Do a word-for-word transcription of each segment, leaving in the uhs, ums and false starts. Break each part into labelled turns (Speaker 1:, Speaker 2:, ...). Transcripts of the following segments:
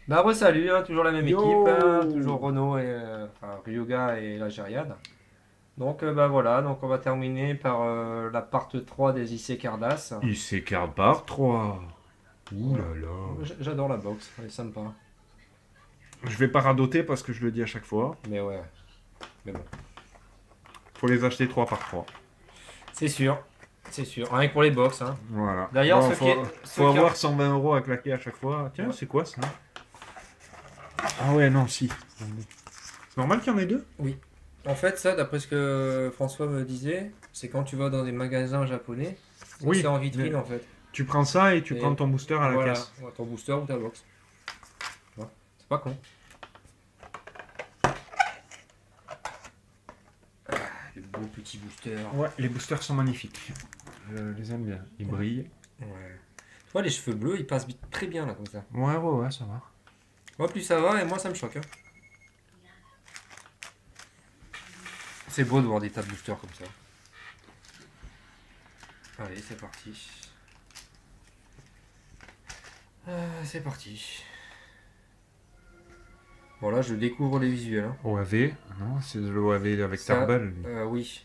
Speaker 1: Bah re-salut, hein, toujours la même
Speaker 2: Yo!
Speaker 1: équipe, hein, toujours Renault et euh, enfin, Ryoga et la Gériade. Donc euh, bah voilà, donc on va terminer par euh, la part trois des I C Cardass.
Speaker 2: Il s'écarte par trois. Ouh
Speaker 1: Ouais.
Speaker 2: là là.
Speaker 1: J- J'adore la boxe, elle est sympa.
Speaker 2: Je vais pas radoter parce que je le dis à chaque fois.
Speaker 1: Mais ouais, mais bon.
Speaker 2: Faut les acheter trois par trois.
Speaker 1: C'est sûr, c'est sûr. Rien que pour les box, hein.
Speaker 2: Voilà.
Speaker 1: D'ailleurs,
Speaker 2: Bon,
Speaker 1: ceux qui,
Speaker 2: faut,
Speaker 1: ceux
Speaker 2: faut
Speaker 1: qui ont-
Speaker 2: avoir cent vingt euros à claquer à chaque fois. Tiens,
Speaker 1: Ouais.
Speaker 2: c'est quoi ça? Ah ouais, non, si. C'est normal qu'il y en ait deux?
Speaker 1: Oui. En fait, ça, d'après ce que François me disait, c'est quand tu vas dans des magasins japonais, ça c'est
Speaker 2: Oui.
Speaker 1: en
Speaker 2: Mais
Speaker 1: vitrine en fait.
Speaker 2: tu prends ça et tu
Speaker 1: Et
Speaker 2: prends ton booster à la
Speaker 1: voilà,
Speaker 2: caisse.
Speaker 1: ouais, ton booster ou ta box. Ouais. C'est pas con. Le beau petit booster.
Speaker 2: Ouais, les boosters sont magnifiques. Je les aime bien. Ils brillent.
Speaker 1: Ouais. Toi, les cheveux bleus, ils passent bi- très bien là, comme ça.
Speaker 2: Ouais, ouais, ouais, ça va.
Speaker 1: Moi, plus ça va, et moi, ça me choque. Hein. C'est beau de voir des tas de boosters comme ça. Allez, c'est parti. Euh, c'est parti. Bon, là, je découvre les visuels. Hein.
Speaker 2: O A V. Non, c'est de l'O A V avec
Speaker 1: Ça,
Speaker 2: Tarbell.
Speaker 1: euh, oui.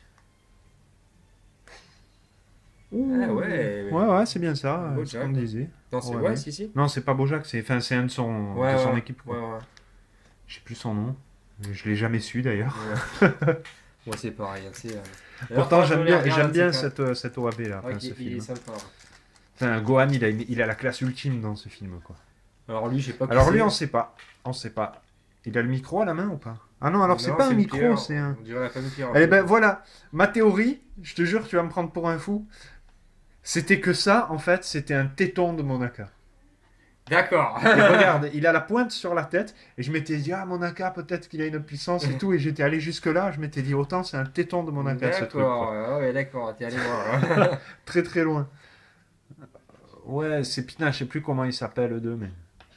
Speaker 2: Ouh.
Speaker 1: Ah ouais.
Speaker 2: Ouais, ouais, c'est bien ça, euh, ce
Speaker 1: Bojack.
Speaker 2: qu'on disait.
Speaker 1: Non, c'est
Speaker 2: Ouais,
Speaker 1: ouais,
Speaker 2: mais-
Speaker 1: si, si.
Speaker 2: Non, c'est pas Bojack, c'est enfin, c'est un de son,
Speaker 1: Ouais,
Speaker 2: de son
Speaker 1: ouais,
Speaker 2: équipe,
Speaker 1: ouais,
Speaker 2: quoi.
Speaker 1: ouais.
Speaker 2: Je sais plus son nom. Je l'ai jamais su d'ailleurs.
Speaker 1: Ouais. Moi, c'est pareil. Hein, c'est, euh... D'ailleurs,
Speaker 2: Pourtant,
Speaker 1: faudra que je
Speaker 2: j'aime
Speaker 1: me les
Speaker 2: bien,
Speaker 1: regarde,
Speaker 2: j'aime
Speaker 1: un de ces
Speaker 2: bien
Speaker 1: quatre.
Speaker 2: cette, euh, cette O A V là,
Speaker 1: Ouais,
Speaker 2: enfin,
Speaker 1: il,
Speaker 2: ce
Speaker 1: il est
Speaker 2: film.
Speaker 1: sympa. Ouais.
Speaker 2: Enfin, Gohan, il a, une- il a la classe ultime dans ce film, quoi.
Speaker 1: Alors, lui, je sais pas qui
Speaker 2: Alors lui,
Speaker 1: c'est.
Speaker 2: on sait pas. On sait pas. Il a le micro à la main ou pas? Ah non, alors c'est
Speaker 1: Non,
Speaker 2: pas un
Speaker 1: c'est une
Speaker 2: micro,
Speaker 1: pierre.
Speaker 2: c'est un.
Speaker 1: On dirait la famille pierre. Un
Speaker 2: Eh
Speaker 1: peu,
Speaker 2: ben
Speaker 1: quoi.
Speaker 2: voilà, ma théorie, je te jure, tu vas me prendre pour un fou. C'était que ça, en fait, c'était un téton de Monaka.
Speaker 1: D'accord.
Speaker 2: Et regarde, il a la pointe sur la tête, et je m'étais dit, ah, Monaka, peut-être qu'il a une puissance et tout, et j'étais allé jusque-là, je m'étais dit, autant c'est un téton de Monaka, ce truc,
Speaker 1: D'accord.
Speaker 2: quoi.
Speaker 1: Ah ouais, d'accord. T'es allé voir.
Speaker 2: Très très loin. Ouais, c'est Pina, je sais plus comment il s'appelle, eux deux, mais...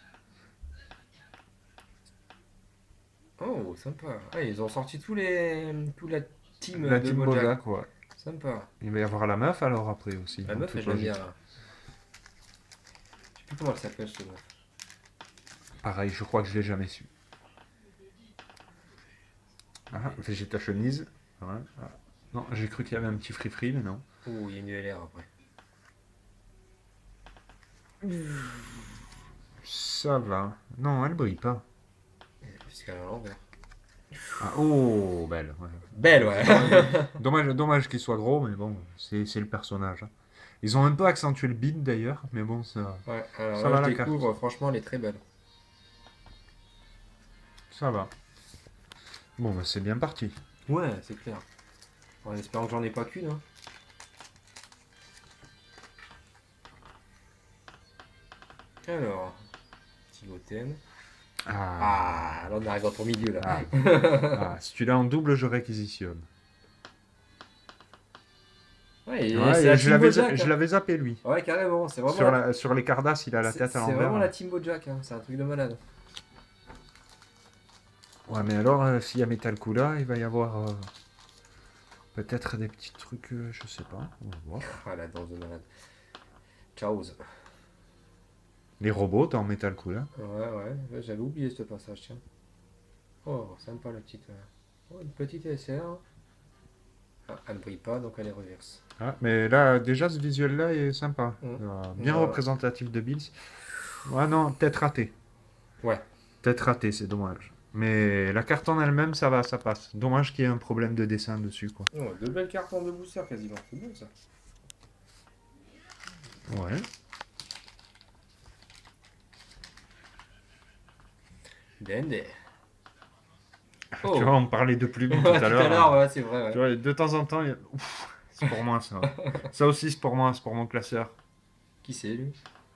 Speaker 1: Oh, sympa. Ah, ils ont sorti tous les, toute la team
Speaker 2: La
Speaker 1: de
Speaker 2: team
Speaker 1: Bojack.
Speaker 2: Bojack, ouais.
Speaker 1: Sympa.
Speaker 2: Il va y avoir la meuf, alors, après, aussi,
Speaker 1: La
Speaker 2: en
Speaker 1: meuf,
Speaker 2: toute
Speaker 1: elle j'aime bien.
Speaker 2: logique.
Speaker 1: Là. Je sais plus comment elle s'appelle, cette meuf.
Speaker 2: Pareil, je crois que je l'ai jamais su. Ah, Végétationise. Ouais. Ah. Non, j'ai cru qu'il y avait un petit free-free, mais non.
Speaker 1: Oh, il y a une U L R après.
Speaker 2: Ça va. Non, elle brille pas.
Speaker 1: Parce qu'elle est à l'envers.
Speaker 2: Ah, oh, belle. Ouais.
Speaker 1: Belle, ouais.
Speaker 2: Dommage, dommage qu'il soit gros, mais bon, c'est c'est le personnage. Hein. Ils ont un peu accentué le bide d'ailleurs, mais bon, ça,
Speaker 1: Ouais, alors
Speaker 2: ça
Speaker 1: là,
Speaker 2: va
Speaker 1: je
Speaker 2: la carte.
Speaker 1: découvre, franchement, elle est très belle.
Speaker 2: Ça va. Bon, bah, c'est bien parti.
Speaker 1: Ouais, c'est clair. En espérant que j'en ai pas qu'une. Hein. Alors, Tigoten.
Speaker 2: Ah,
Speaker 1: Ah, là on arrive dans ton milieu là.
Speaker 2: ah, ah, si tu l'as en double, je réquisitionne.
Speaker 1: Ouais, et
Speaker 2: Ouais,
Speaker 1: c'est
Speaker 2: et
Speaker 1: la
Speaker 2: je
Speaker 1: team
Speaker 2: l'avais
Speaker 1: Bojack.
Speaker 2: je
Speaker 1: hein.
Speaker 2: l'avais zappé lui.
Speaker 1: Ouais, carrément, c'est vraiment,
Speaker 2: Sur,
Speaker 1: la...
Speaker 2: la, sur les Cardass, il a la
Speaker 1: c'est
Speaker 2: tête à
Speaker 1: c'est vraiment
Speaker 2: l'envers.
Speaker 1: la team Bojack, hein. C'est un truc de malade.
Speaker 2: Ouais, mais alors, euh, s'il y a Metal Kula, il va y avoir euh, peut-être des petits trucs, euh, je sais pas, on va voir.
Speaker 1: Ah la danse de malade. Ciao.
Speaker 2: Les robots dans Metal Kula.
Speaker 1: Ouais, ouais, ouais, j'avais oublié ce passage, tiens. Oh, sympa la petite. euh, Oh, une petite S R. Ah, elle ne brille pas, donc elle est reverse.
Speaker 2: Ah, mais là, déjà, ce visuel-là est sympa.
Speaker 1: Mm.
Speaker 2: Euh, bien
Speaker 1: Ouais.
Speaker 2: représentatif de Bills. Ouais, non, peut-être raté.
Speaker 1: Ouais.
Speaker 2: Peut-être raté, c'est dommage. Mais la carte en elle-même, ça va, ça passe. Dommage qu'il y ait un problème de dessin dessus, quoi.
Speaker 1: Oh, deux belles cartes en deux booster quasiment. C'est bon ça.
Speaker 2: Ouais.
Speaker 1: Dende.
Speaker 2: Tu
Speaker 1: Oh.
Speaker 2: vois, on parlait de plumes
Speaker 1: Ouais,
Speaker 2: tout à l'heure. hein.
Speaker 1: ouais, c'est vrai.
Speaker 2: Tu
Speaker 1: Ouais.
Speaker 2: vois, de temps en temps, il y a- Ouf, c'est pour moi, ça. Ça aussi, c'est pour moi, c'est pour mon classeur.
Speaker 1: Qui c'est lui?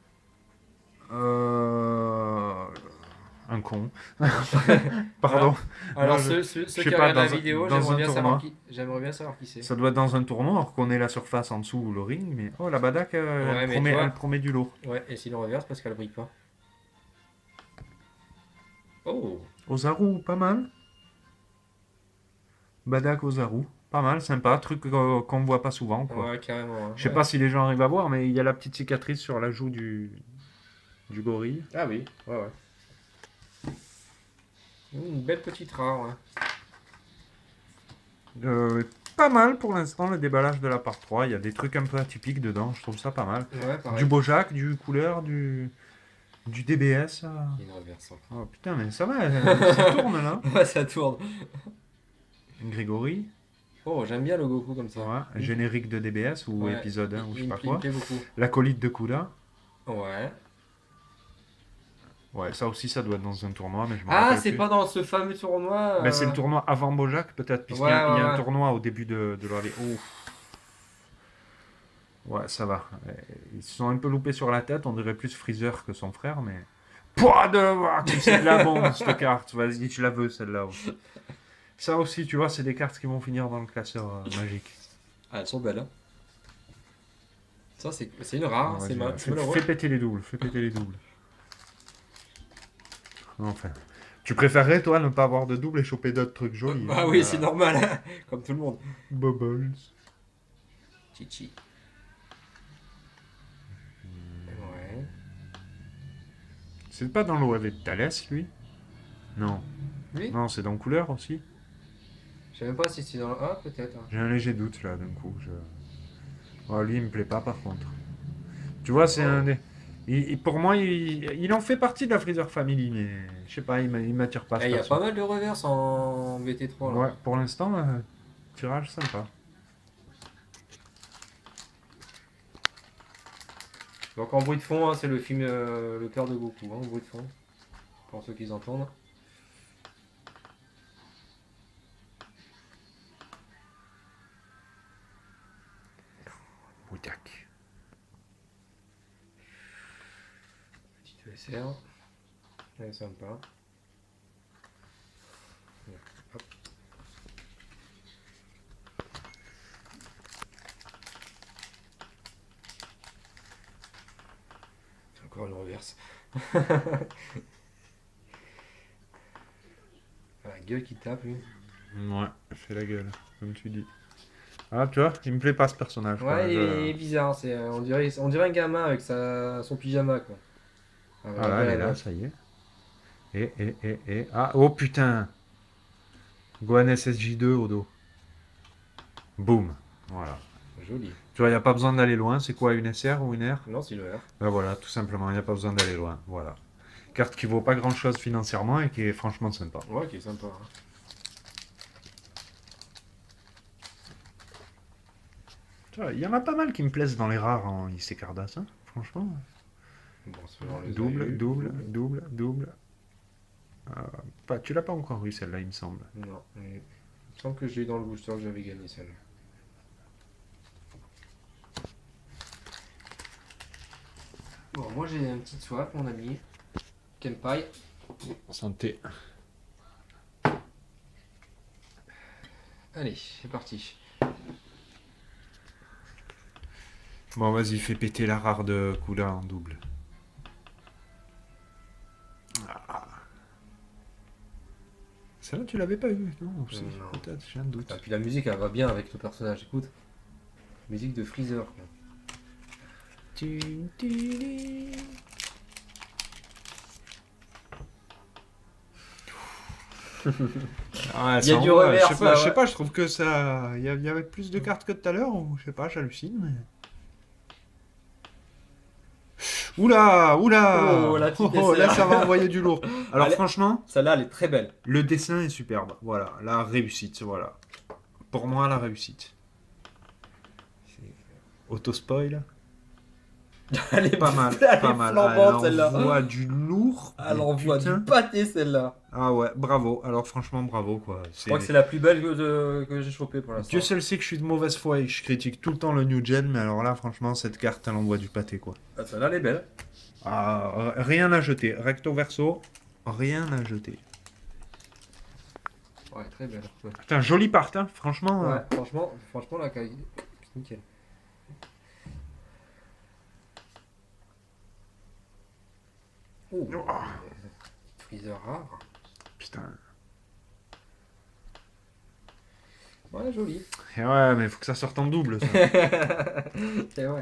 Speaker 2: Euh... Un con. Pardon.
Speaker 1: Alors,
Speaker 2: Non, je-
Speaker 1: ceux, ceux, ceux
Speaker 2: je sais
Speaker 1: qui
Speaker 2: pas,
Speaker 1: regardent la
Speaker 2: dans un-
Speaker 1: vidéo,
Speaker 2: dans
Speaker 1: j'aimerais
Speaker 2: un
Speaker 1: bien,
Speaker 2: tournoi.
Speaker 1: savoir qui... j'aimerais bien savoir qui c'est.
Speaker 2: Ça doit être dans un tournoi, alors qu'on est la surface en dessous ou le ring, mais oh, la Badak, euh,
Speaker 1: Ouais,
Speaker 2: elle,
Speaker 1: mais
Speaker 2: promet,
Speaker 1: tu vois-
Speaker 2: elle promet du lourd.
Speaker 1: Ouais, et s'il reverse parce qu'elle brille pas. Oh.
Speaker 2: Ozaru, pas mal. Badak Ozaru, pas mal, sympa, truc euh, qu'on voit pas souvent, quoi.
Speaker 1: Ouais, carrément. hein.
Speaker 2: Je sais
Speaker 1: Ouais.
Speaker 2: pas si les gens arrivent à voir, mais il y a la petite cicatrice sur la joue du, du gorille.
Speaker 1: Ah oui, ouais, ouais. Une belle petite rare, ouais.
Speaker 2: Euh, pas mal pour l'instant le déballage de la part trois. Il y a des trucs un peu atypiques dedans, je trouve ça pas mal.
Speaker 1: Ouais, pareil.
Speaker 2: Du Bojack, du couleur, du, du D B S. euh.
Speaker 1: Il y a une reverse encore.
Speaker 2: Oh putain, mais ça va, euh, ça tourne là.
Speaker 1: Ouais, ça tourne.
Speaker 2: Grégory,
Speaker 1: Oh, j'aime bien le Goku comme ça.
Speaker 2: ouais. Générique de D B S ou
Speaker 1: Ouais,
Speaker 2: épisode un
Speaker 1: il-
Speaker 2: ou je
Speaker 1: il
Speaker 2: sais
Speaker 1: me
Speaker 2: pas
Speaker 1: plaît- il me
Speaker 2: quoi.
Speaker 1: plaît beaucoup.
Speaker 2: L'acolyte de Kuda.
Speaker 1: Ouais.
Speaker 2: Ouais, ça aussi ça doit être dans un tournoi, mais je me
Speaker 1: Ah,
Speaker 2: rappelle
Speaker 1: c'est
Speaker 2: plus.
Speaker 1: pas dans ce fameux tournoi.
Speaker 2: Ben, c'est le
Speaker 1: euh,
Speaker 2: tournoi avant Bojack peut-être, puisqu'il y
Speaker 1: Ouais,
Speaker 2: a, il y a
Speaker 1: ouais,
Speaker 2: un
Speaker 1: ouais.
Speaker 2: tournoi au début de, de leur... Ouf. Ouais, ça va. Euh, Ils se sont un peu loupés sur la tête, on dirait plus Freezer que son frère, mais... Pouah de... Ah, comme c'est de la bombe, cette carte. Vas-y, je la veux, celle-là. Ouais. Ça aussi, tu vois, c'est des cartes qui vont finir dans le classeur euh, magique.
Speaker 1: Ah, elles sont belles. Hein. Ça, c'est c'est une rare,
Speaker 2: Ouais,
Speaker 1: c'est
Speaker 2: vas-y,
Speaker 1: ma- c'est
Speaker 2: fais,
Speaker 1: malheureux.
Speaker 2: fais péter les doubles, fais péter les doubles. Enfin... Tu préférerais, toi, ne pas avoir de double et choper d'autres trucs jolis.
Speaker 1: Ah
Speaker 2: hein,
Speaker 1: oui,
Speaker 2: euh,
Speaker 1: c'est normal, hein, comme tout le monde.
Speaker 2: Bubbles.
Speaker 1: Chichi. Ouais.
Speaker 2: C'est pas dans l'O A V de Thalès, lui? Non.
Speaker 1: Lui
Speaker 2: Non, c'est dans couleur aussi.
Speaker 1: Je sais même pas si c'est dans le... Ah, peut-être. hein.
Speaker 2: J'ai un léger doute là d'un coup. Je... Oh, lui, il me plaît pas par contre. Tu vois, c'est
Speaker 1: Oh.
Speaker 2: un des. il- il- pour moi, il... il en fait partie de la Freezer Family, mais je sais pas, il m'a- il m'attire pas.
Speaker 1: Eh,
Speaker 2: ce
Speaker 1: il y a
Speaker 2: perso.
Speaker 1: pas mal de reverse en V T trois. Là.
Speaker 2: Ouais, pour l'instant, euh, tirage sympa.
Speaker 1: Donc en bruit de fond, hein, c'est le film euh, Le cœur de Goku, hein, en bruit de fond. Pour ceux qui entendent.
Speaker 2: Boutac.
Speaker 1: Petite E S R. Elle est sympa. Hop. Encore une reverse. La gueule qui tape, lui.
Speaker 2: Ouais, fait la gueule, comme tu dis. Ah, tu vois, il me plaît pas ce personnage. quoi,
Speaker 1: Ouais, il
Speaker 2: je-
Speaker 1: est bizarre. C'est, euh, on, dirait, on dirait un gamin avec sa, son pyjama, quoi. Ah,
Speaker 2: Ah là,
Speaker 1: ouais,
Speaker 2: elle est
Speaker 1: ouais,
Speaker 2: là,
Speaker 1: ouais.
Speaker 2: ça y est. Et, et, et, et. Ah, oh putain! Gohan S S J deux au dos. Boum. Voilà.
Speaker 1: Joli.
Speaker 2: Tu vois, il n'y a pas besoin d'aller loin. C'est quoi, une S R ou une R?
Speaker 1: Non, c'est le R.
Speaker 2: Ben voilà, tout simplement, il n'y a pas besoin d'aller loin. Voilà. Carte qui vaut pas grand chose financièrement et qui est franchement sympa.
Speaker 1: Ouais, qui est sympa. hein.
Speaker 2: Tu vois, il y en a pas mal qui me plaisent dans les rares en Lycée Cardass, hein, franchement.
Speaker 1: Bon, c'est genre les
Speaker 2: Double,
Speaker 1: aïeux.
Speaker 2: double, double, double. Euh, pas, tu l'as pas encore eu celle-là, il me semble.
Speaker 1: Non, mais il me semble que j'ai eu dans le booster que j'avais gagné celle-là. Bon, moi j'ai une petite swap, mon ami. Kenpai.
Speaker 2: Santé.
Speaker 1: Allez, c'est parti.
Speaker 2: Bon, vas-y, fais péter la rare de Kula en double. Ah. Celle-là, tu l'avais pas eu, non? C'est-
Speaker 1: Non.
Speaker 2: Peut-être, j'ai un doute.
Speaker 1: Et puis la musique, elle va bien avec le personnage, écoute. Musique de Freezer. Quoi.
Speaker 2: Ah,
Speaker 1: Il y a
Speaker 2: ça
Speaker 1: du
Speaker 2: envoie,
Speaker 1: reverse,
Speaker 2: Je sais pas,
Speaker 1: là,
Speaker 2: je sais
Speaker 1: ouais.
Speaker 2: pas, je trouve que ça. Il y, a- il y avait plus de cartes que tout à l'heure, ou je sais pas, j'hallucine, mais. Oula, oula
Speaker 1: Oh, la petite
Speaker 2: Oh, là,
Speaker 1: S R.
Speaker 2: ça va envoyer du lourd. Alors,
Speaker 1: Allez.
Speaker 2: franchement,
Speaker 1: Celle-là, elle est très belle.
Speaker 2: le dessin est superbe. Voilà, la réussite, voilà. Pour moi, la réussite. Auto-spoil.
Speaker 1: Elle est
Speaker 2: Pas mal,
Speaker 1: elle
Speaker 2: pas
Speaker 1: est
Speaker 2: mal.
Speaker 1: flambante,
Speaker 2: Elle
Speaker 1: celle-là.
Speaker 2: envoie du lourd.
Speaker 1: Elle
Speaker 2: mais
Speaker 1: envoie
Speaker 2: putain.
Speaker 1: du pâté, celle-là.
Speaker 2: Ah ouais, bravo. Alors, franchement, bravo, quoi.
Speaker 1: Je crois que c'est la plus belle que, de- que j'ai chopée pour l'instant.
Speaker 2: Dieu seul sait que je suis de mauvaise foi et que je critique tout le temps le New Gen, mais alors là, franchement, cette carte, elle envoie du pâté, quoi.
Speaker 1: Ah, celle-là, elle est belle.
Speaker 2: Ah, euh, rien à jeter. Recto verso, rien à jeter.
Speaker 1: Ouais, très belle. Ouais,
Speaker 2: Putain, joli part, hein, franchement. euh,
Speaker 1: Ouais, franchement, franchement, la qualité, c'est nickel. Oh,
Speaker 2: Oh.
Speaker 1: petite Freezer rare.
Speaker 2: Putain.
Speaker 1: Ouais, joli.
Speaker 2: Et ouais, mais faut que ça sorte en double, ça.
Speaker 1: C'est vrai.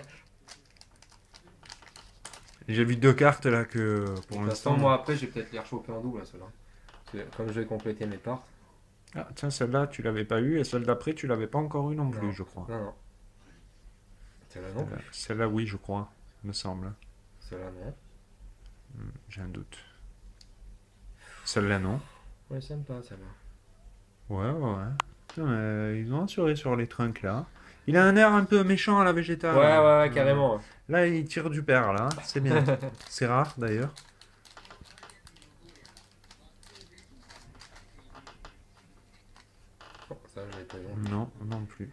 Speaker 2: J'ai vu deux cartes là que pour
Speaker 1: De toute façon,
Speaker 2: l'instant.
Speaker 1: moi après, je vais peut-être les rechoper en double, là, ceux-là. C'est- Comme je vais compléter mes parts.
Speaker 2: Ah, tiens, celle-là, tu l'avais pas eu, et celle d'après, tu l'avais pas encore eu non plus,
Speaker 1: Non.
Speaker 2: je crois.
Speaker 1: Non, non. Celle-là non
Speaker 2: Celle-là,
Speaker 1: plus.
Speaker 2: celle-là, oui, je crois, me semble.
Speaker 1: Celle-là non.
Speaker 2: Hmm, J'ai un doute. Celle-là, non.
Speaker 1: Ouais, sympa celle-là.
Speaker 2: Ouais, ouais, ouais. Putain, mais ils ont assuré sur les trunks, là. Il a un air un peu méchant à la Vegeta.
Speaker 1: Ouais,
Speaker 2: là.
Speaker 1: ouais, ouais,
Speaker 2: Euh,
Speaker 1: carrément. Ouais.
Speaker 2: Là, il tire du père, là. C'est bien. C'est rare, d'ailleurs.
Speaker 1: Oh, ça, je l'ai pas vu.
Speaker 2: Non, non plus.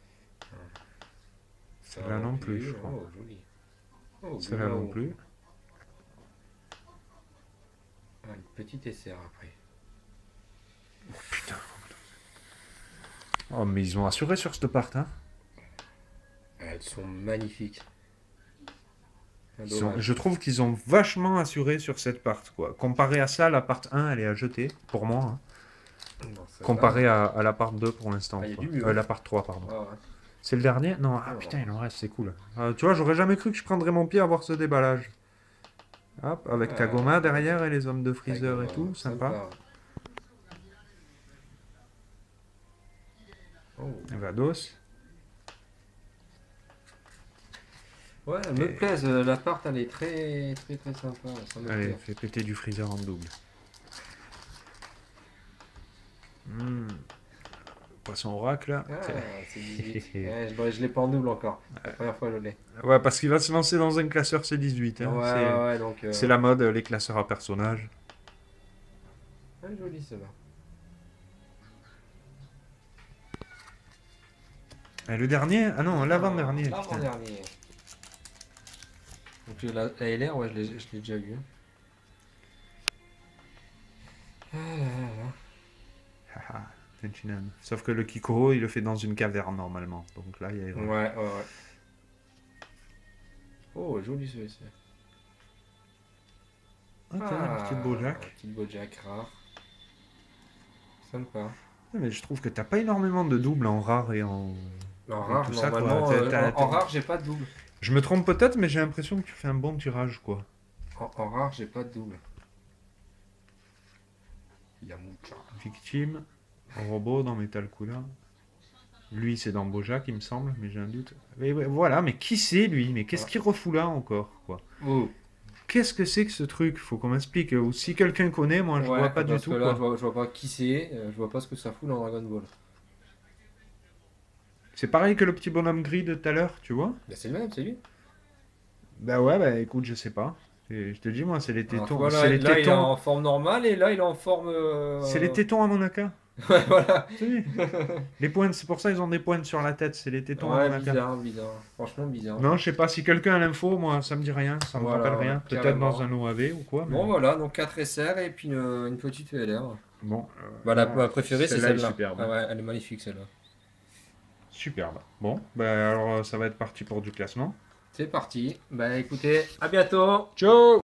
Speaker 1: Ça
Speaker 2: Celle-là non plus, je crois.
Speaker 1: Oh, joli. Oh,
Speaker 2: Celle-là
Speaker 1: Gulao.
Speaker 2: non plus.
Speaker 1: Ah, une petite S R après.
Speaker 2: Putain. Oh, mais ils ont assuré sur cette part, hein.
Speaker 1: Elles sont magnifiques. Un
Speaker 2: Ils ont-
Speaker 1: dommage.
Speaker 2: je trouve qu'ils ont vachement assuré sur cette part, quoi. Comparé à ça, la part un, elle est à jeter, pour moi. hein.
Speaker 1: Non, celle-là,
Speaker 2: Comparé à, à la part deux pour l'instant.
Speaker 1: Ah, y a
Speaker 2: quoi.
Speaker 1: du mieux.
Speaker 2: Euh, la part trois, pardon.
Speaker 1: ouais, ouais.
Speaker 2: C'est le dernier? Non, ah
Speaker 1: Non.
Speaker 2: putain, il en reste, c'est cool. Euh, tu vois, j'aurais jamais cru que je prendrais mon pied à voir ce déballage. Hop, avec
Speaker 1: Ah,
Speaker 2: Kagoma derrière et les hommes de Freezer et
Speaker 1: Kagoma,
Speaker 2: tout, sympa.
Speaker 1: Oh.
Speaker 2: Vados.
Speaker 1: Ouais, elle me
Speaker 2: Et-
Speaker 1: plaise. euh, L'appart, elle est très, très, très sympa. Ça me
Speaker 2: Allez,
Speaker 1: plaît.
Speaker 2: fais péter du Freezer en double. Hmm. Poisson oracle, là.
Speaker 1: Ah, c'est dix-huit. Ouais, je je l'ai pas en double encore. La première fois, je l'ai.
Speaker 2: Ouais, parce qu'il va se lancer dans un classeur C dix-huit. hein.
Speaker 1: Ouais,
Speaker 2: C'est-
Speaker 1: ouais, ouais, donc. euh,
Speaker 2: C'est la mode, les classeurs à personnages.
Speaker 1: ouais, joli, celle-là.
Speaker 2: Et le dernier? Ah non, l'avant-dernier. putain.
Speaker 1: L'avant-dernier. Donc la, la L R, ouais, je l'ai je l'ai déjà eu. Ah là là là.
Speaker 2: Haha, Tenchinan. Sauf que le Kikoro, il le fait dans une caverne normalement. Donc là, il y a.
Speaker 1: Ouais, ouais, ouais. Oh, joli celui-ci.
Speaker 2: Ah, tiens, une petite Bojack.
Speaker 1: Petite Bojack rare. Sympa.
Speaker 2: Ouais, mais je trouve que t'as pas énormément de doubles en rare et en.
Speaker 1: En
Speaker 2: Et
Speaker 1: rare,
Speaker 2: tout ça, quoi.
Speaker 1: normalement,
Speaker 2: T'as-
Speaker 1: euh,
Speaker 2: t'as-
Speaker 1: en,
Speaker 2: t'as-
Speaker 1: en rare, j'ai pas de double.
Speaker 2: Je me trompe peut-être, mais j'ai l'impression que tu fais un bon tirage, quoi.
Speaker 1: En, en rare, j'ai pas de double. Yamcha.
Speaker 2: Victime, robot dans Metal Kula. Lui, c'est dans Bojack, il me semble, mais j'ai un doute. Mais, ouais, voilà, mais qui c'est lui? Mais qu'est-ce qu'il refout là encore, quoi?
Speaker 1: Oh.
Speaker 2: Qu'est-ce que c'est que ce truc? Faut qu'on m'explique. Ou si quelqu'un connaît, moi, je
Speaker 1: Ouais,
Speaker 2: vois pas du
Speaker 1: parce
Speaker 2: tout,
Speaker 1: que là,
Speaker 2: quoi.
Speaker 1: je vois, je vois pas qui c'est, euh, je vois pas ce que ça fout dans Dragon Ball.
Speaker 2: C'est pareil que le petit bonhomme gris de tout à l'heure, tu vois?
Speaker 1: Bah, c'est le même, c'est lui.
Speaker 2: Bah ouais, bah écoute, je sais pas. Et je te dis, moi, c'est les
Speaker 1: Alors,
Speaker 2: tétons.
Speaker 1: voilà,
Speaker 2: c'est les
Speaker 1: là, il est
Speaker 2: tétons.
Speaker 1: en forme normale et là, il est en forme. euh,
Speaker 2: C'est les tétons à Monaka.
Speaker 1: Ouais, voilà.
Speaker 2: Tu sais, les pointes, c'est pour ça qu'ils ont des pointes sur la tête. C'est les tétons à
Speaker 1: Ouais,
Speaker 2: Monaka.
Speaker 1: bizarre, bizarre. Franchement, bizarre.
Speaker 2: Non, je sais pas si quelqu'un a l'info, moi, ça me dit rien. Ça me
Speaker 1: Voilà,
Speaker 2: rappelle rien.
Speaker 1: ouais,
Speaker 2: Peut-être
Speaker 1: carrément.
Speaker 2: dans un O A V ou quoi. Mais...
Speaker 1: Bon, voilà, donc quatre S R et puis une, une petite E L R.
Speaker 2: Bon. euh,
Speaker 1: Bah, la,
Speaker 2: non,
Speaker 1: ma préférée, c'est
Speaker 2: celle-là est
Speaker 1: celle-là.
Speaker 2: superbe.
Speaker 1: Ah ouais, elle est magnifique, celle-là.
Speaker 2: Superbe. Bon, bah alors ça va être parti pour du classement.
Speaker 1: C'est parti. Bah, écoutez, à bientôt.
Speaker 2: Ciao!